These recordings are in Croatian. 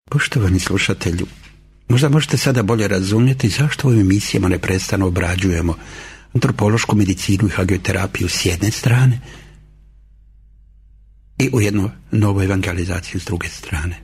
Poštovani slušatelju, možda možete sada bolje razumjeti zašto u ovim emisijama neprestano obrađujemo antropološku medicinu i hagioterapiju s jedne strane i u jednu novu evangelizaciju s druge strane.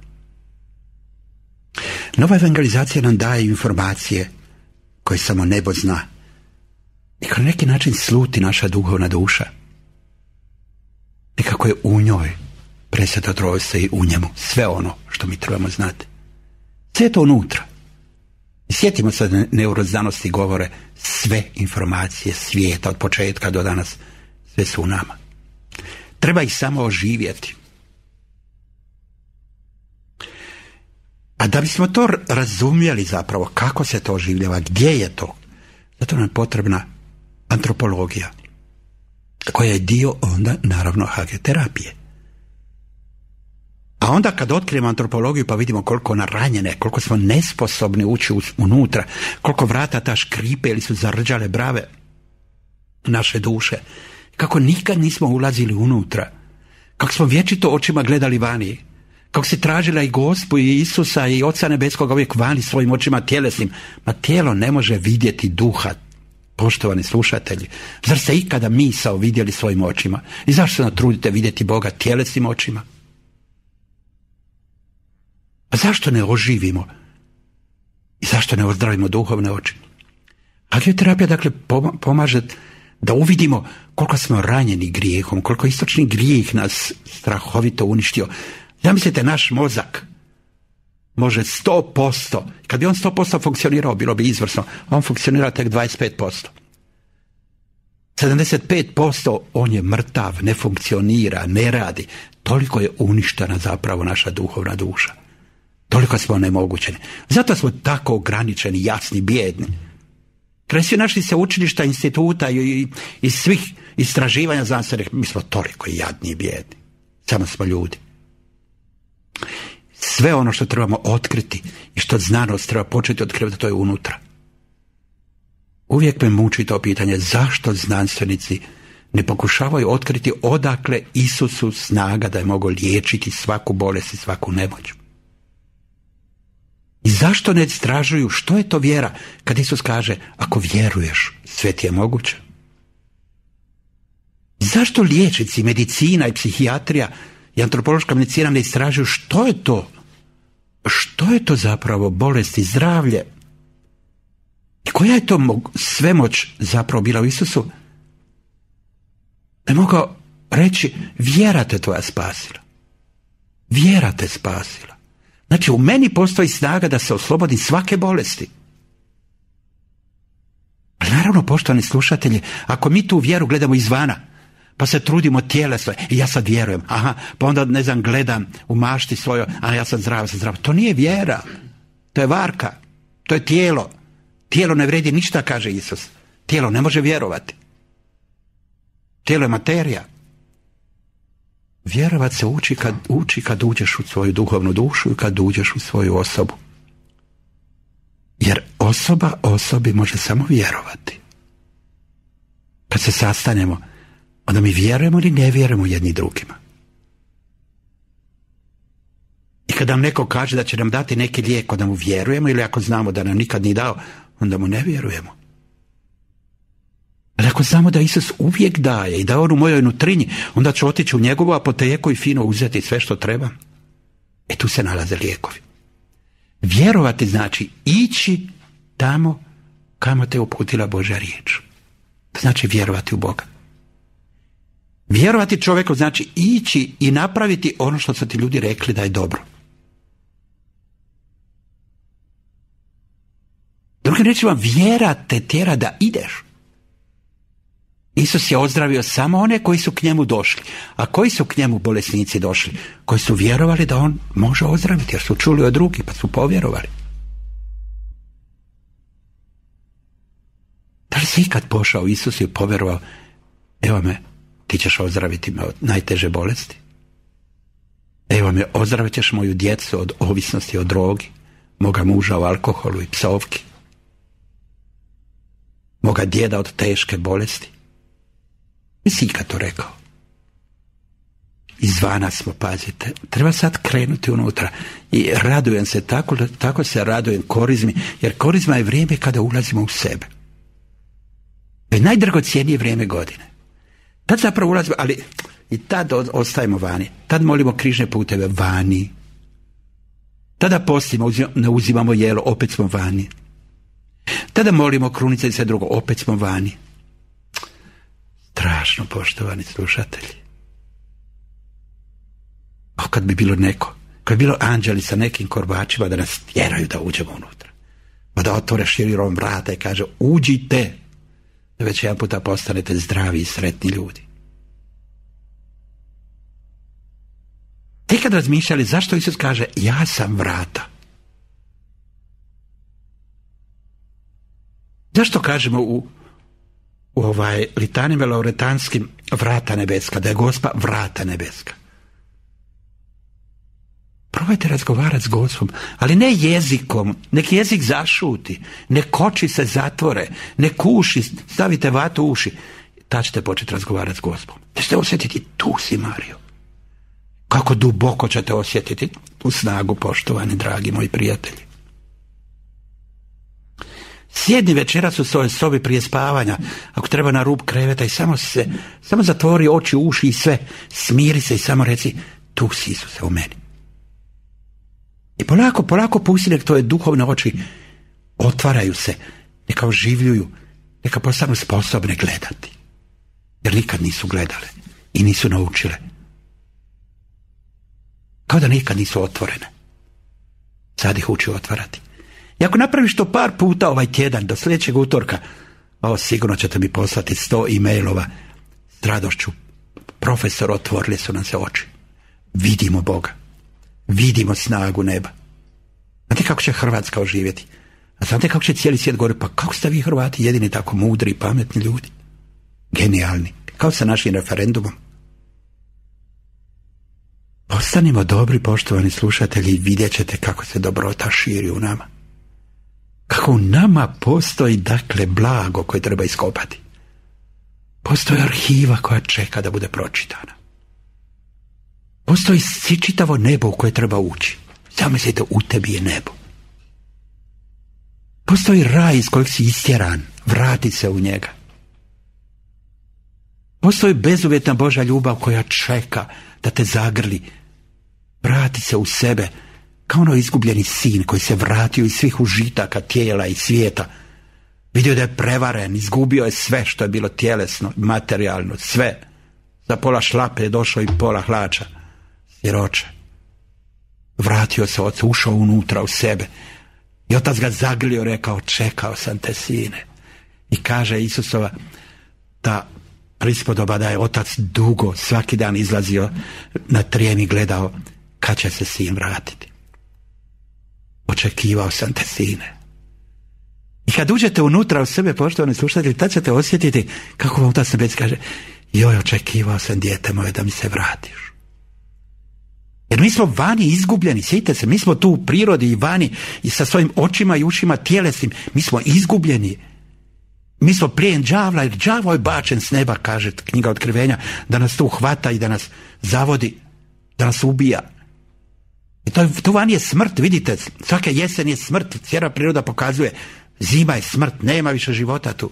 Nova evangelizacija nam daje informacije koje samo nebo zna i kao na neki način sluti naša duhovna duša. Nekako je u njoj Presveto Trojstvo i u njemu sve ono što mi trebamo znati. Sve je to unutra. I sjetimo se da neuroznanosti govore sve informacije svijeta od početka do danas, sve su u nama. Treba ih samo oživjeti. A da bismo to razumjeli zapravo, kako se to oživljava, gdje je to, zato nam je potrebna antropologija, koja je dio onda, naravno, hagioterapije. A onda kad otkrijemo antropologiju pa vidimo koliko ona ranjene, koliko smo nesposobni ući unutra, koliko vrata ta škripe ili su zarđale brave naše duše, kako nikad nismo ulazili unutra, kako smo vječito očima gledali vani, kako si tražila i Gospu i Isusa i Oca Nebeskoga uvijek vani svojim očima tjelesnim. Ma tijelo ne može vidjeti duha, poštovani slušatelji. Zar ste ikada misao vidjeli svojim očima? I zašto se natrudite vidjeti Boga tjelesnim očima? A zašto ne oživimo? I zašto ne ozdravimo duhovne oči? Hagioterapija dakle pomaže da uvidimo koliko smo ranjeni grijehom, koliko istočni grijeh nas strahovito uništio. Zamislite, naš mozak može 100%, kad bi on 100% funkcionirao, bilo bi izvrsno, a on funkcionira tek 25%. 75% on je mrtav, ne funkcionira, ne radi. Toliko je uništena zapravo naša duhovna duša. Toliko smo onemogućeni. Zato smo tako ograničeni, jasni, bijedni. Kraj svi našli se učilišta, instituta i svih istraživanja znanstvenih, mi smo toliko jadni i bijedni. Samo smo ljudi. Sve ono što trebamo otkriti i što znanost treba početi otkrivati, to je unutra. Uvijek me muči to pitanje, zašto znanstvenici ne pokušavaju otkriti odakle Isusu snaga da je mogao liječiti svaku bolest i svaku nemoć. I zašto ne istražuju što je to vjera kad Isus kaže, ako vjeruješ, sve ti je moguće. Zašto liječnici, medicina i psihijatrija i antropološka medicina ne istražuju što je to? Što je to zapravo bolest i zdravlje? I koja je to svemoć zapravo bila u Isusu? Da je mogao reći, vjera te tvoja spasila. Vjera te spasila. Znači, u meni postoji snaga da se oslobodi svake bolesti. Ali naravno, poštovani slušatelji, ako mi tu vjeru gledamo izvana, pa se trudimo tjelesno, i ja sad vjerujem, pa onda, ne znam, gledam u mašti svojoj, ja sam zdrav. To nije vjera, to je varka, to je tijelo. Tijelo ne vredi ništa, kaže Isus. Tijelo ne može vjerovati. Tijelo je materija. Vjerovat se uči kad uđeš u svoju duhovnu dušu i kad uđeš u svoju osobu. Jer osoba osobi može samo vjerovati. Kad se sastanemo, onda mi vjerujemo ili ne vjerujemo jedni drugima. I kad nam neko kaže da će nam dati neki lijek, onda mu vjerujemo, ili ako znamo da nam nikad nije dao, onda mu ne vjerujemo. Ali ako znamo da Isus uvijek daje i da on u mojoj nutrinji, onda ću otići u njegovu apoteku i fino uzeti sve što treba. Tu se nalaze lijekovi. Vjerovati znači ići tamo kamo te uputila Božja riječ. To znači vjerovati u Boga. Vjerovati čovjeku znači ići i napraviti ono što su ti ljudi rekli da je dobro. Drugim rečima, vjera te tjera da ideš. Isus je ozdravio samo one koji su k njemu došli. A koji su k njemu bolesnici došli? Koji su vjerovali da on može ozdraviti, jer su čuli od drugih pa su povjerovali. Da li si ikad pošao Isus i povjerovao, evo me, ti ćeš ozdraviti me od najteže bolesti? Evo me, ozdravit ćeš moju djecu od ovisnosti o drogi, moga muža o alkoholu i psovki, moga djeda od teške bolesti. Nisi ikad to rekao. izvana smo, pazite. Treba sad krenuti unutra. I radujem se, tako se radujem korizmi, jer korizma je vrijeme kada ulazimo u sebe. To je najdragocjenije vrijeme godine. Tad zapravo ulazimo, ali i tad ostajemo vani. Tad molimo križne puteve vani. Tada postimo, ne uzimamo jelo, opet smo vani. Tada molimo krunice i sve drugo, opet smo vani. Strašno, poštovani slušatelji. Kad bi bilo neko, kad bi bilo anđeli sa nekim korbačima da nas tjeraju da uđemo unutra. Pa da otvore širom vrata i kaže uđite, da već jedan puta postanete zdravi i sretni ljudi. Ti kad razmišljali zašto Isus kaže ja sam vrata? Zašto kažemo u litanima lauretanskim vrata nebeska, da je Gospa vrata nebeska? Probajte razgovarati s Gospom, ali ne jezikom, nek jezik zašuti, nek oči se zatvore, nek uši, stavite vatu u uši, tad ćete početi razgovarati s Gospom. Da ćete osjetiti, tu si Mario. Kako duboko ćete osjetiti tu snagu, poštovani, dragi moji prijatelji. Sjedni večeras u svojoj sobi prije spavanja, ako treba na rub kreveta i samo zatvori oči, uši i sve, smiri se i samo reci, tu si Isuse u meni. I polako pusti nek tvoje duhovne oči otvaraju se, neka oživljuju, neka postanu sposobne gledati. Jer nikad nisu gledale i nisu naučile. Kao da nikad nisu otvorene. Sad ih uči otvarati. I ako napraviš to par puta ovaj tjedan, do sljedećeg utorka, sigurno ćete mi poslati 100 e-mailova s radošću. Profesor, otvorili su nam se oči. Vidimo Boga. Vidimo snagu neba. Znate kako će Hrvatska oživjeti? A znate kako će cijeli svijet govoriti? Pa kako ste vi Hrvati jedini tako mudri i pametni ljudi? Genijalni. Kao sa našim referendumom. Postanimo dobri, poštovani slušatelji, i vidjet ćete kako se dobrota širi u nama. Kako u nama postoji, dakle, blago koje treba iskopati. Postoji arhiva koja čeka da bude pročitana. Postoji čitavo nebo u koje treba ući. Zamislite, u tebi je nebo. Postoji raj iz kojeg si istjeran. Vrati se u njega. Postoji bezuvjetna Božja ljubav koja čeka da te zagrli. Vrati se u sebe kao ono izgubljeni sin koji se vratio iz svih užitaka tijela i svijeta. Vidio da je prevaren, izgubio je sve što je bilo tjelesno, materijalno, sve. Za pola šlape je došao i pola hlača. Siroče. Vratio se ocu, ušao unutra u sebe. I otac ga zagrlio, rekao, čekao sam te, sine. I kaže Isusova ta prispodoba da je otac dugo svaki dan izlazio na trijem i gledao kad će se sin vratiti. Očekivao sam te, sine. I kad uđete unutra u sebe, poštovani slušatelji, tad ćete osjetiti kako vam otac nebeski kaže, joj, očekivao sam, dijete moje, da mi se vratiš. Jer mi smo vani izgubljeni, sjetite se, mi smo tu u prirodi i vani i sa svojim očima i ušima tjelesnim, mi smo izgubljeni. Mi smo plijen đavla, jer đavo je bačen s neba, kaže knjiga Otkrivenja, da nas tu hvata i da nas zavodi, da nas ubija. I to vani je smrt, vidite, svake jesen je smrt, cijela priroda pokazuje, zima je smrt, nema više života tu.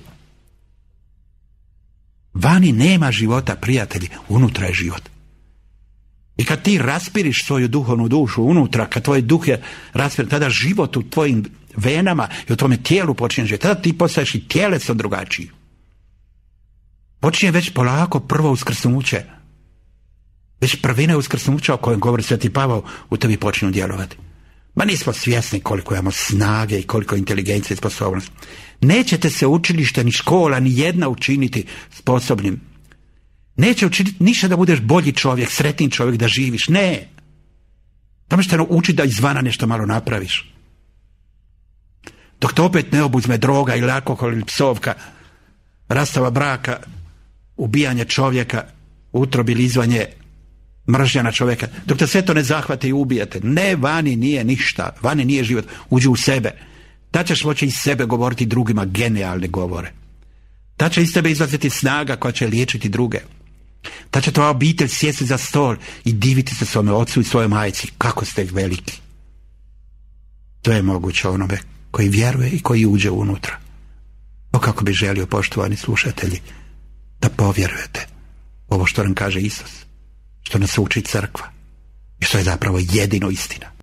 Vani nema života, prijatelji, unutra je život. I kad ti raspiriš svoju duhovnu dušu unutra, kad tvoj duh je raspiran, tada život u tvojim venama i u tvome tijelu počinje živjeti. Tada ti postaješ i tjelesno drugačiji. Počinje već polako prvo uskrsnuće. Već prvine uskrsnuća o kojem govori Sveti Pavao u tebi počinju djelovati. Ma nismo svjesni koliko imamo snage i koliko inteligencije i sposobnosti. Nećete se učilište ni škola ni jedna učiniti sposobnim. Neće učiniti ništa da budeš bolji čovjek, sretniji čovjek, da živiš. Ne. Tamo ćete naučiti da izvana nešto malo napraviš. Dok te opet ne obuzme droga ili alkohol ili psovka, rastava braka, ubijanje čovjeka, utrob ili izvanje, mržnja na čovjeka. Dok te sve to ne zahvate i ubijete. Ne, vani nije ništa. Vani nije život. Uđi u sebe. Da ćeš moći iz sebe govoriti drugima genijalne govore. Da će iz tebe izlaziti snaga koja će liječiti druge. Ta će tvoja obitelj sjesti za stol i diviti se svome ocu i svojoj majci. Kako ste veliki. To je moguće onome koji vjeruje i koji uđe unutra. O kako bi želio, poštovani slušatelji, da povjerujete ovo što nam kaže Isus, što nas uči crkva i što je zapravo jedino istina.